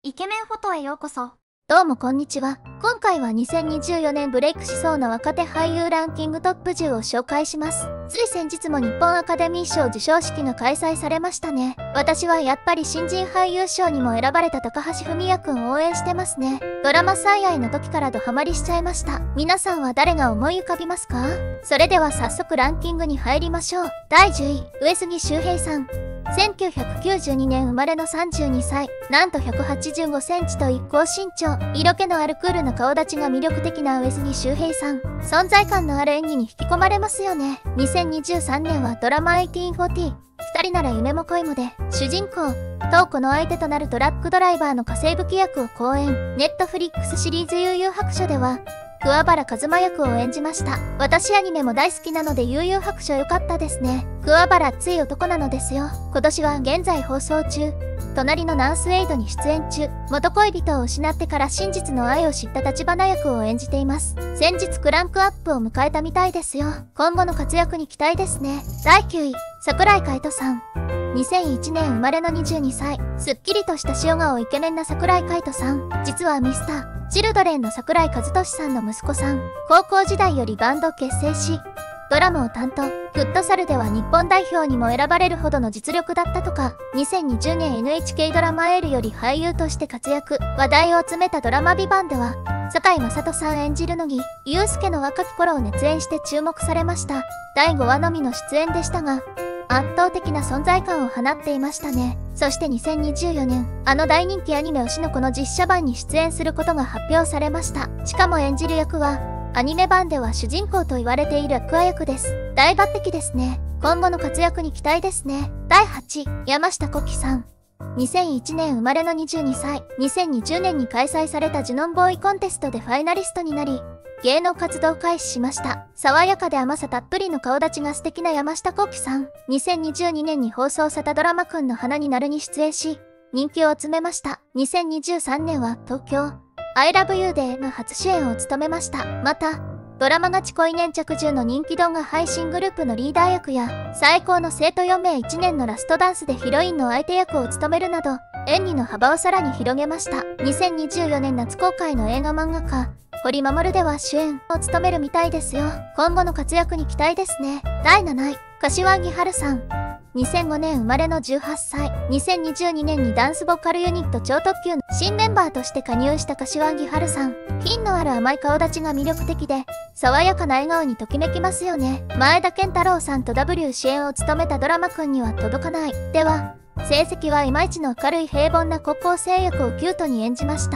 イケメンフォトへようこそ。 どうもこんにちは。今回は2024年ブレイクしそうな若手俳優ランキングトップ10を紹介します。つい先日も日本アカデミー賞授賞式が開催されましたね。私はやっぱり新人俳優賞にも選ばれた高橋文哉くんを応援してますね。ドラマ最愛の時からドハマりしちゃいました。皆さんは誰が思い浮かびますか？それでは早速ランキングに入りましょう。第10位、上杉柊平さん。1992年生まれの32歳、なんと185センチと一高身長、色気のあるクールな顔立ちが魅力的な上杉柊平さん。存在感のある演技に引き込まれますよね。2023年はドラマ1840、二人なら夢も恋もで、主人公、瞳子の相手となるトラックドライバーの家政婦木役を好演。ネットフリックスシリーズ幽遊白書では、桑原一馬役を演じました。私アニメも大好きなので幽遊白書良かったですね。桑原熱い男なのですよ。今年は現在放送中。隣のナースウェイドに出演中。元恋人を失ってから真実の愛を知った橘役を演じています。先日クランクアップを迎えたみたいですよ。今後の活躍に期待ですね。第9位、桜井海人さん。2001年生まれの22歳、すっきりとした塩顔イケメンな桜井海人さん。実はミスターチルドレンの桜井和寿さんの息子さん。高校時代よりバンドを結成し、ドラムを担当。フットサルでは日本代表にも選ばれるほどの実力だったとか。2020年 NHK ドラマエールより俳優として活躍。話題を集めたドラマビバンでは、堺雅人さん演じる乃木憂助の若き頃を熱演して注目されました。第5話のみの出演でしたが、圧倒的な存在感を放っていましたね。そして2024年、あの大人気アニメ推しの子の実写版に出演することが発表されました。しかも演じる役は、アニメ版では主人公と言われているアクア役です。大抜擢ですね。今後の活躍に期待ですね。第8位、山下幸輝さん。2001年生まれの22歳、2020年に開催されたジュノンボーイコンテストでファイナリストになり、芸能活動を開始しました。爽やかで甘さたっぷりの顔立ちが素敵な山下幸輝さん。2022年に放送されたドラマくんの花になるに出演し、人気を集めました。2023年は東京、I love you での初主演を務めました。また、ドラマガチ恋粘着10の人気動画配信グループのリーダー役や、最高の生徒4名1年のラストダンスでヒロインの相手役を務めるなど、演技の幅をさらに広げました。2024年夏公開の映画漫画家、堀守では主演を務めるみたいですよ。今後の活躍に期待ですね。第7位、柏木春さん。2005年生まれの18歳、2022年にダンスボーカルユニット超特急の新メンバーとして加入した柏木春さん。品のある甘い顔立ちが魅力的で、爽やかな笑顔にときめきますよね。前田健太郎さんと W 主演を務めたドラマくんには届かない。では、成績はいまいちの明るい平凡な高校生役をキュートに演じました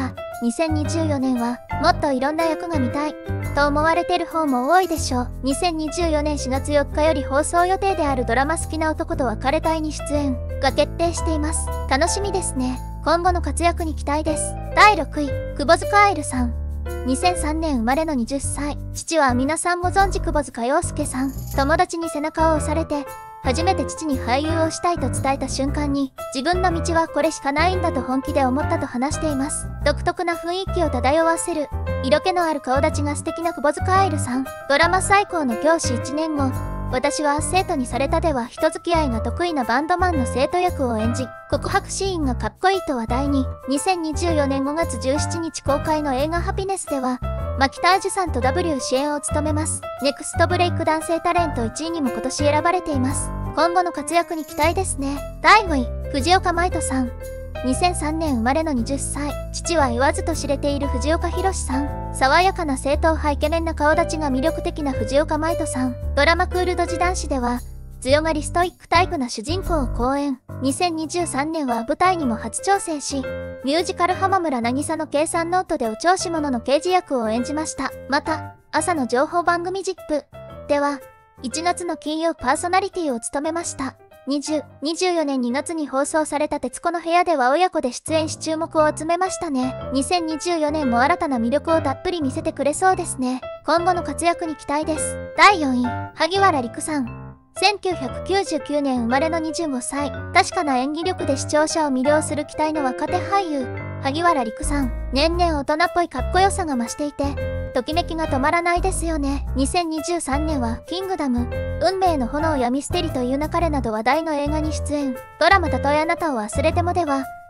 。2024年はもっといろんな役が見たいと思われてる方も多いでしょう。2024年4月4日より放送予定であるドラマ好きな男と別れたいに出演が決定しています。楽しみですね。今後の活躍に期待です。第6位、窪塚愛流さん。2003年生まれの20歳。父は皆さんご存知窪塚洋介さん。友達に背中を押されて、初めて父に俳優をしたいと伝えた瞬間に、自分の道はこれしかないんだと本気で思ったと話しています。独特な雰囲気を漂わせる、色気のある顔立ちが素敵な窪塚愛流さん。ドラマ最高の教師1年後、私は生徒にされたでは人付き合いが得意なバンドマンの生徒役を演じ、告白シーンがかっこいいと話題に。2024年5月17日公開の映画ハピネスでは、牧田樹さんと W 主演を務めます。ネクストブレイク男性タレント1位にも今年選ばれています。今後の活躍に期待ですね。第5位、藤岡舞人さん。2003年生まれの20歳。父は言わずと知れている藤岡弘さん。爽やかな正統派イケメンな顔立ちが魅力的な藤岡舞人さん。ドラマクールドジ男子では、強がりストイックタイプな主人公を好演。2023年は舞台にも初挑戦し、ミュージカル浜村渚の計算ノートでお調子者の刑事役を演じました。また、朝の情報番組ZIPでは、1月の金曜パーソナリティを務めました。24年2月に放送された徹子の部屋では親子で出演し注目を集めましたね。2024年も新たな魅力をたっぷり見せてくれそうですね。今後の活躍に期待です。第4位、萩原利久さん。1999年生まれの25歳。確かな演技力で視聴者を魅了する期待の若手俳優、萩原利久さん。年々大人っぽいかっこよさが増していて、ときめきが止まらないですよね。2023年はキングダム、運命の炎やミステリという流れなど話題の映画に出演。ドラマたとえあなたを忘れてもでは、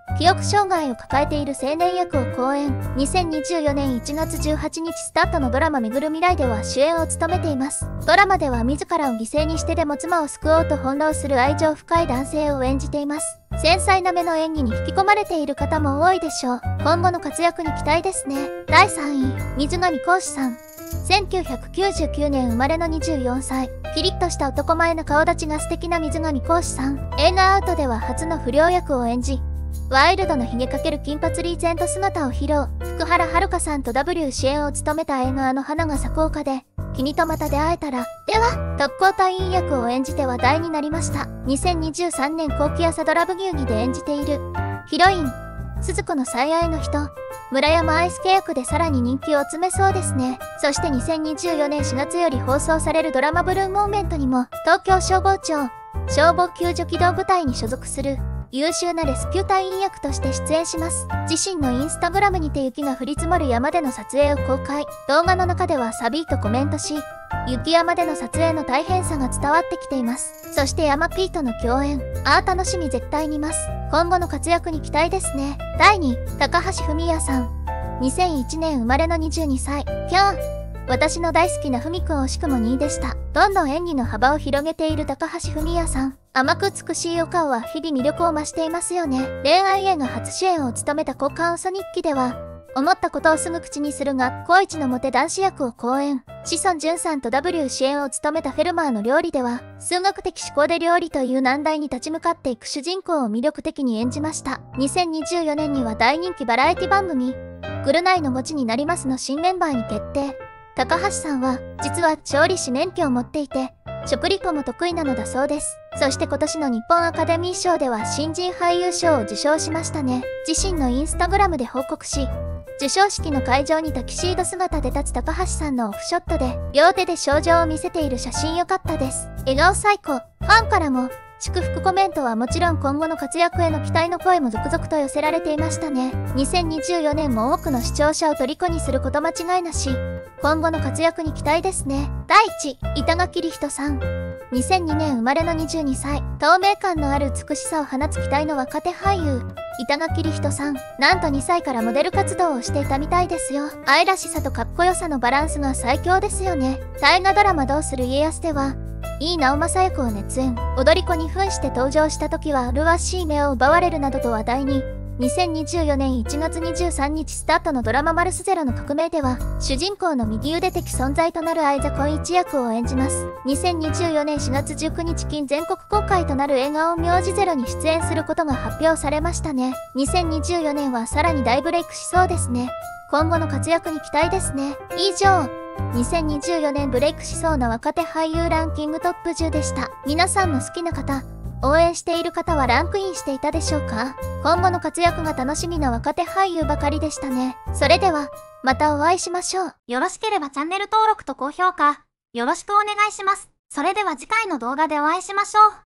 記憶障害を抱えている青年役を好演。2024年1月18日スタートのドラマめぐる未来では主演を務めています。ドラマでは自らを犠牲にしてでも妻を救おうと翻弄する愛情深い男性を演じています。繊細な目の演技に引き込まれている方も多いでしょう。今後の活躍に期待ですね。第3位、水上恒司さん。1999年生まれの24歳。キリッとした男前な顔立ちが素敵な水上恒司さん。映画アウトでは初の不良役を演じ、ワイルドなひげかける金髪リーゼント姿を披露。福原遥さんと W 主演を務めた映画の花が咲く丘で、君とまた出会えたら、では、特攻隊員役を演じて話題になりました。2023年後期朝ドラブギウギで演じている、ヒロイン、鈴子の最愛の人、村山愛介役でさらに人気を集めそうですね。そして2024年4月より放送されるドラマブルーモーメントにも、東京消防庁、消防救助機動部隊に所属する、優秀なレスキュー隊員役として出演します。自身のインスタグラムにて雪が降り積もる山での撮影を公開。動画の中ではサビーとコメントし、雪山での撮影の大変さが伝わってきています。そして山 P との共演。楽しみ絶対見ます。今後の活躍に期待ですね。第2、高橋文哉さん。2001年生まれの22歳。キャー。私の大好きなふみくん惜しくも2位でした。どんどん演技の幅を広げている高橋文哉さん。甘く美しいお顔は日々魅力を増していますよね。恋愛映画初主演を務めた交換嘘日記では、思ったことをすぐ口にするが、高一のモテ男子役を好演。志尊淳さんと W 主演を務めたフェルマーの料理では、数学的思考で料理という難題に立ち向かっていく主人公を魅力的に演じました。2024年には大人気バラエティ番組、ぐるナイのゴチになりますの新メンバーに決定。高橋さんは、実は調理師免許を持っていて、食リポも得意なのだそうです。そして今年の日本アカデミー賞では新人俳優賞を受賞しましたね。自身のインスタグラムで報告し、授賞式の会場にタキシード姿で立つ高橋さんのオフショットで、両手で賞状を見せている写真良かったです。笑顔最高。ファンからも、祝福コメントはもちろん今後の活躍への期待の声も続々と寄せられていましたね。2024年も多くの視聴者を虜にすること間違いなし。今後の活躍に期待ですね。第1、板垣李光人さん。2002年生まれの22歳。透明感のある美しさを放つ期待の若手俳優。板垣李光人さん。なんと2歳からモデル活動をしていたみたいですよ。愛らしさとかっこよさのバランスが最強ですよね。大河ドラマどうする家康では、井伊直政役を熱演。踊り子に扮して登場した時は麗しい目を奪われるなどと話題に。2024年1月23日スタートのドラママルスゼロの革命では、主人公の右腕的存在となる相座根一役を演じます。2024年4月19日近全国公開となる映画陰陽師ゼロに出演することが発表されましたね。2024年はさらに大ブレイクしそうですね。今後の活躍に期待ですね。以上、2024年ブレイクしそうな若手俳優ランキングトップ10でした。皆さんの好きな方、応援している方はランクインしていたでしょうか？今後の活躍が楽しみな若手俳優ばかりでしたね。それでは、またお会いしましょう。 よろしければチャンネル登録と高評価、よろしくお願いします。それでは次回の動画でお会いしましょう。